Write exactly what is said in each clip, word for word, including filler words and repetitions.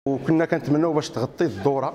وكنا كنتمناو باش تغطي الدوره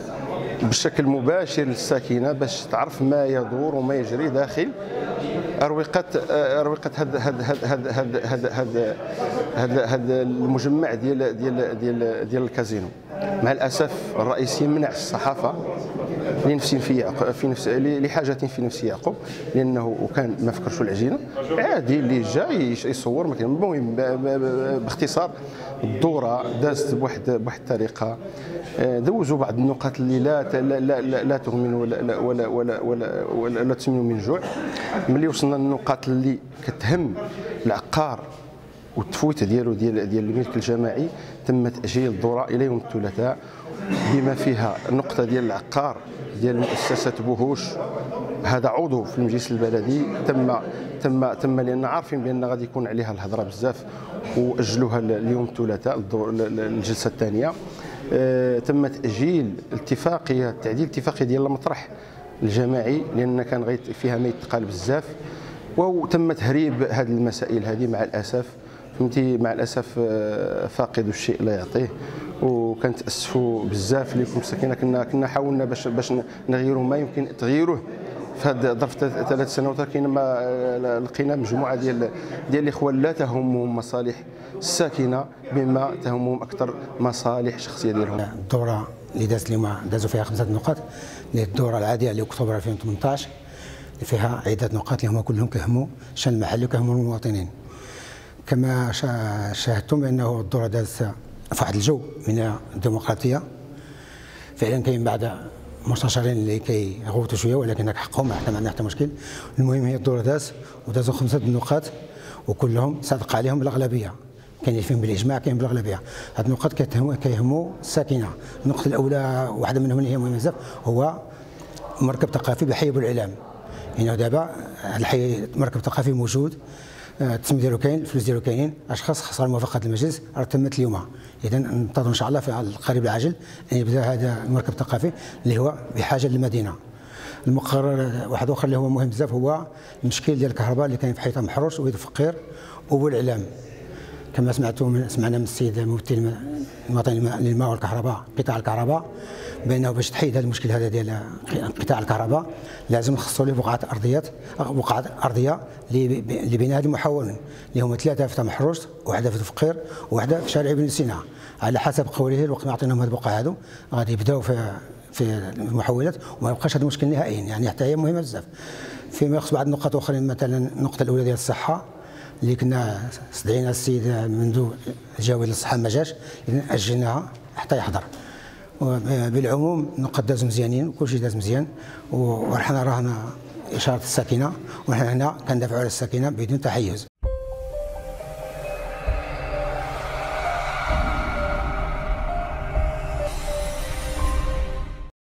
بشكل مباشر للساكنه باش تعرف ما يدور وما يجري داخل اروقه اروقه هذا هذا هذا هذا هذا هذا هذا المجمع ديال ديال ديال ديال الكازينو. مع الاسف الرئيسي منع الصحافه لنفس في في نفس لحاجه في نفس يعقوب، لانه كان ما فكرش العجينه عادي اللي جا يصور. ما كان المهم باختصار الدوره دازت بواحد بواحد الطريقه، دوزوا بعض النقاط اللي لا لا لا, لا تغمن ولا ولا ولا ولا, ولا لا تسمن من جوع. ملي وصلنا للنقاط اللي كتهم العقار والتفويت ديالو ديال ديال الملك الجماعي، تم تاجيل الدوره الى يوم الثلاثاء، بما فيها النقطه ديال العقار ديال مؤسسه بوهوش. هذا عضو في المجلس البلدي تم تم تم لان عارفين بان غادي يكون عليها الهضره بزاف، واجلوها اليوم الثلاثاء الجلسه الثانيه. أه تم تاجيل الاتفاقيه تعديل الاتفاقيه ديال المطرح الجماعي لان كان فيها ما يتقال بزاف، وتم تهريب هذه المسائل هذه. مع الاسف فهمتي مع الاسف فاقد الشيء لا يعطيه، وكنتاسفوا بزاف لكم ساكنه. كنا كنا حاولنا باش باش نغيروا ما يمكن تغييره في هذا ظرف ثلاث سنوات، لكن ما لقينا مجموعه ديال ديال الاخوان لا تهمهم مصالح الساكنه بما تهمهم اكثر مصالح شخصيه ديالهم. الدوره اللي دازت اليوم دازوا فيها خمسه نقاط، اللي الدوره العاديه لاكتوبر ألفين وثمانطاش اللي فيها عده نقاط اللي هما كلهم كيهموا الشان المحلي وكيهموا المواطنين. كما شاهدتم بانه الدوره دازت في واحد الجو من الديمقراطيه. فعلا كاين بعض المستشارين اللي كيغوتوا شويه، ولكن حقهم حتى ما عندنا حتى مشكل. المهم هي الدوره داز ودازوا خمسه النقاط وكلهم صادق عليهم بالاغلبيه، كاين فيهم بالاجماع كاين بالاغلبيه. هاد النقاط كيهموا الساكنه. النقطه الاولى واحده منهم اللي هي مهمه بزاف هو مركب ثقافي بحي بوالعلام. يعني دابا الحي مركب ثقافي موجود، التسميه ديالو كاين، الفلوس ديالو كاينين، اشخاص خاصها موافقه المجلس راه تمت اليوم. اذا ننتظر ان شاء الله في القريب العاجل ان يبدا هذا المركب الثقافي اللي هو بحاجه للمدينه. المقرر واحد اخر اللي هو مهم بزاف هو المشكل ديال الكهرباء اللي كاين في حيطه محروش وبيت فقير وبوالعلام. كما سمعتوا سمعنا من السيد الممثل المواطن للماء والكهرباء قطاع الكهرباء بانه باش تحيد هذا المشكل هذا ديال قطاع الكهرباء لازم نخصصوا له بقعات ارضيات بقعات ارضيه لبناء هذه المحولين اللي هما ثلاثه في محروس، وحده في فقير، وحده في شارع ابن سينا. على حسب قوله الوقت ما عطيناهم هذه البقعه هذو غادي يبداو في في المحولات وما يبقاش هذا المشكل نهائيا. يعني حتى هي مهمه بزاف. فيما يخص بعض النقاط اخرين، مثلا النقطه الاولى ديال الصحه اللي كنا استدعينا السيد منذ الجاوي للصحه ما جاش، اذا اجلناها حتى يحضر. بالعموم النقاط دازوا مزيانين وكل شيء داز مزيان، وحنا راهنا اشاره الساكنه، وحنا هنا كندافعوا على الساكنه بدون تحيز.